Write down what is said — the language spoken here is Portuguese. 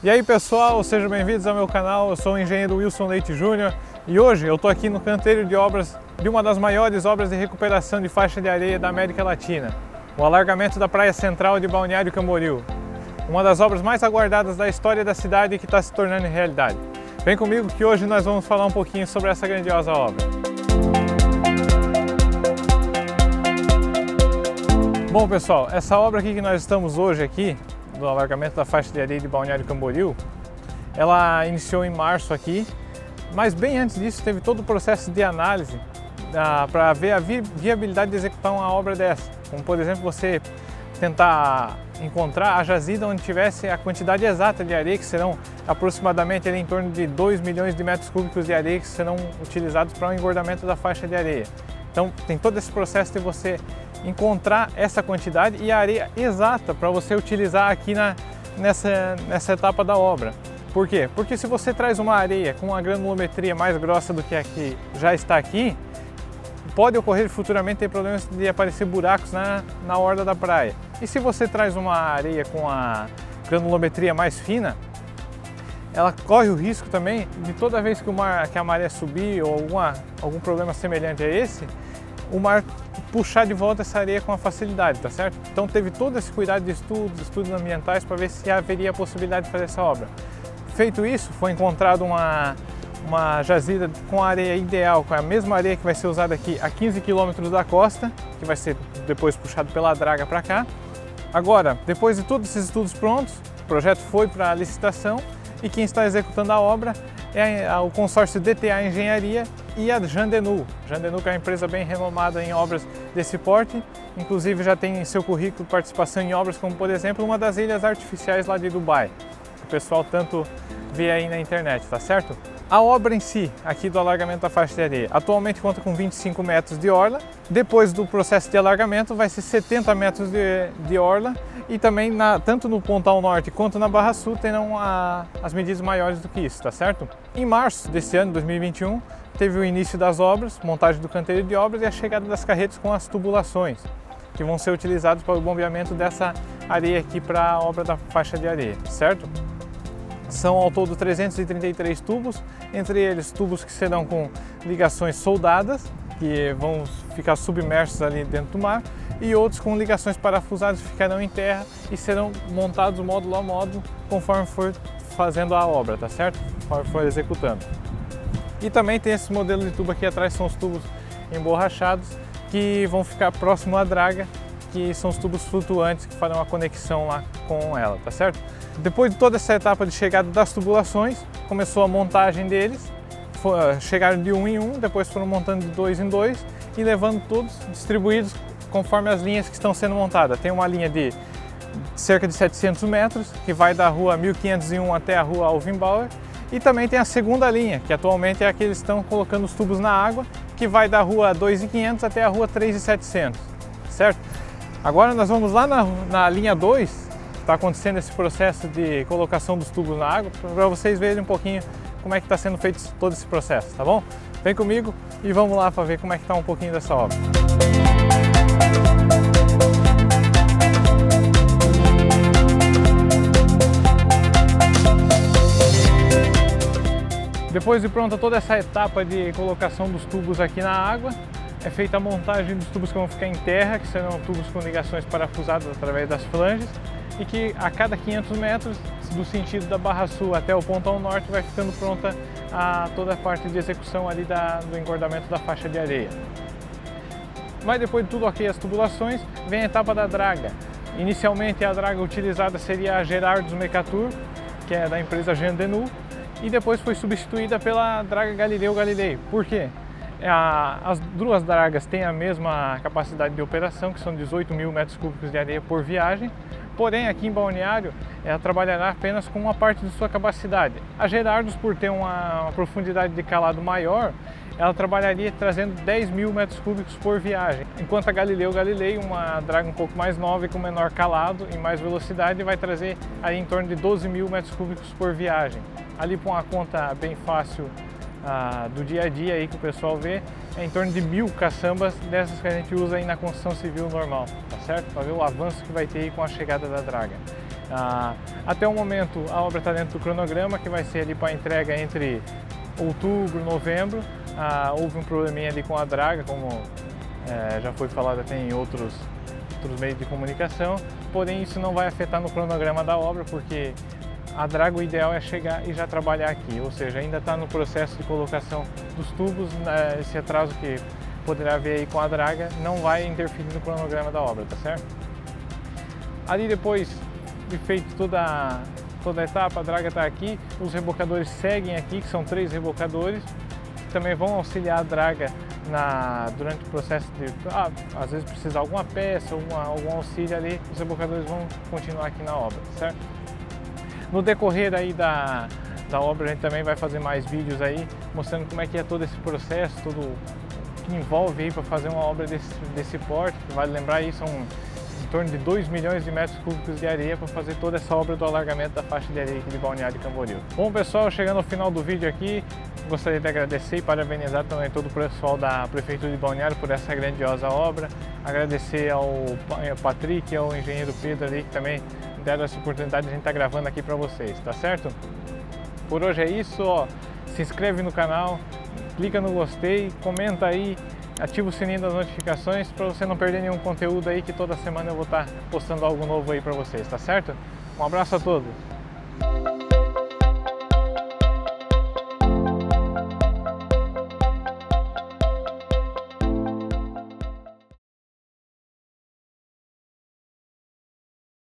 E aí pessoal, sejam bem-vindos ao meu canal. Eu sou o engenheiro Wilson Leite Júnior e hoje eu estou aqui no canteiro de obras de uma das maiores obras de recuperação de faixa de areia da América Latina, o alargamento da praia central de Balneário Camboriú, uma das obras mais aguardadas da história da cidade e que está se tornando realidade. Vem comigo que hoje nós vamos falar um pouquinho sobre essa grandiosa obra. Bom pessoal, essa obra aqui que nós estamos hoje aqui, do alargamento da faixa de areia de Balneário Camboriú, ela iniciou em março aqui, mas bem antes disso teve todo o processo de análise para ver a viabilidade de executar uma obra dessa, como por exemplo você tentar encontrar a jazida onde tivesse a quantidade exata de areia, que serão aproximadamente ali, em torno de 2 milhões de metros cúbicos de areia que serão utilizados para o engordamento da faixa de areia. Então tem todo esse processo de você encontrar essa quantidade e a areia exata para você utilizar aqui nessa etapa da obra. Por quê? Porque se você traz uma areia com uma granulometria mais grossa do que a que já está aqui, pode ocorrer futuramente ter problemas de aparecer buracos na orla da praia. E se você traz uma areia com a granulometria mais fina, ela corre o risco também de toda vez que a maré subir ou algum problema semelhante a esse, o mar puxar de volta essa areia com a facilidade, tá certo? Então teve todo esse cuidado de estudos ambientais para ver se haveria a possibilidade de fazer essa obra. Feito isso, foi encontrado uma jazida com a areia ideal, com a mesma areia que vai ser usada aqui a 15 km da costa, que vai ser depois puxado pela draga para cá. Agora, depois de todos esses estudos prontos, o projeto foi para a licitação e quem está executando a obra é o consórcio DTA Engenharia e a Jandenu. Jandenu, que é uma empresa bem renomada em obras desse porte, inclusive já tem em seu currículo participação em obras como, por exemplo, uma das ilhas artificiais lá de Dubai, que o pessoal tanto vê aí na internet, tá certo? A obra em si, aqui do alargamento da faixa de areia, atualmente conta com 25 metros de orla. Depois do processo de alargamento vai ser 70 metros de orla e também, tanto no Pontal Norte quanto na Barra Sul, terão as medidas maiores do que isso, tá certo? Em março desse ano, 2021, teve o início das obras, montagem do canteiro de obras e a chegada das carretas com as tubulações, que vão ser utilizadas para o bombeamento dessa areia aqui para a obra da faixa de areia, certo? São ao todo 333 tubos, entre eles tubos que serão com ligações soldadas, que vão ficar submersos ali dentro do mar, e outros com ligações parafusadas que ficarão em terra e serão montados módulo a módulo conforme for fazendo a obra, tá certo? Conforme for executando. E também tem esse modelo de tubo aqui atrás, são os tubos emborrachados que vão ficar próximo à draga, que são os tubos flutuantes que farão a conexão lá com ela, tá certo? Depois de toda essa etapa de chegada das tubulações, começou a montagem deles, chegaram de um em um, depois foram montando de dois em dois e levando todos distribuídos conforme as linhas que estão sendo montadas. Tem uma linha de cerca de 700 metros, que vai da rua 1501 até a rua Alvinbauer, e também tem a segunda linha, que atualmente é a que eles estão colocando os tubos na água, que vai da rua 2500 até a rua 3700, certo? Agora nós vamos lá na linha 2, está acontecendo esse processo de colocação dos tubos na água, para vocês verem um pouquinho como é que está sendo feito todo esse processo, tá bom? Vem comigo e vamos lá para ver como é que está um pouquinho dessa obra. Depois de pronta toda essa etapa de colocação dos tubos aqui na água, é feita a montagem dos tubos que vão ficar em terra, que serão tubos com ligações parafusadas através das flanges, e que a cada 500 metros do sentido da Barra Sul até o Pontal Norte vai ficando pronta toda a parte de execução ali do engordamento da faixa de areia. Mas depois de tudo ok as tubulações, vem a etapa da draga. Inicialmente a draga utilizada seria a Gerardos Mercator, que é da empresa Jandenu, e depois foi substituída pela draga Galileu Galilei. Por quê? As duas dragas têm a mesma capacidade de operação, que são 18 mil metros cúbicos de areia por viagem, porém aqui em Balneário ela trabalhará apenas com uma parte de sua capacidade. A Gerardos, por ter uma profundidade de calado maior, ela trabalharia trazendo 10 mil metros cúbicos por viagem, enquanto a Galileu Galilei, uma draga um pouco mais nova e com menor calado e mais velocidade, vai trazer aí em torno de 12 mil metros cúbicos por viagem. Ali por uma conta bem fácil do dia a dia aí que o pessoal vê, é em torno de 1000 caçambas dessas que a gente usa aí na construção civil normal, tá certo? Para ver o avanço que vai ter aí com a chegada da draga. Até o momento a obra está dentro do cronograma, que vai ser ali para entrega entre outubro e novembro. Houve um probleminha ali com a draga, como já foi falado até em outros meios de comunicação, porém isso não vai afetar no cronograma da obra, porque a draga, o ideal é chegar e já trabalhar aqui, ou seja, ainda está no processo de colocação dos tubos. Esse atraso que poderá haver aí com a draga não vai interferir no cronograma da obra, tá certo? Ali depois de feito toda a etapa, a draga está aqui, os rebocadores seguem aqui, que são 3 rebocadores, que também vão auxiliar a draga durante o processo de, às vezes precisar alguma peça, algum auxílio ali, os rebocadores vão continuar aqui na obra, certo? No decorrer aí da obra a gente também vai fazer mais vídeos aí, mostrando como é que é todo esse processo, tudo que envolve aí para fazer uma obra desse porte. Vale lembrar aí, são em torno de 2 milhões de metros cúbicos de areia para fazer toda essa obra do alargamento da faixa de areia aqui de Balneário Camboriú. Bom pessoal, chegando ao final do vídeo aqui, gostaria de agradecer e parabenizar também todo o pessoal da Prefeitura de Balneário por essa grandiosa obra. Agradecer ao Patrick e ao engenheiro Pedro ali, que também deram essa oportunidade de a gente estar gravando aqui para vocês, tá certo? Por hoje é isso, ó. Se inscreve no canal, clica no gostei, comenta aí, ativa o sininho das notificações para você não perder nenhum conteúdo aí, que toda semana eu vou estar postando algo novo aí para vocês, tá certo? Um abraço a todos!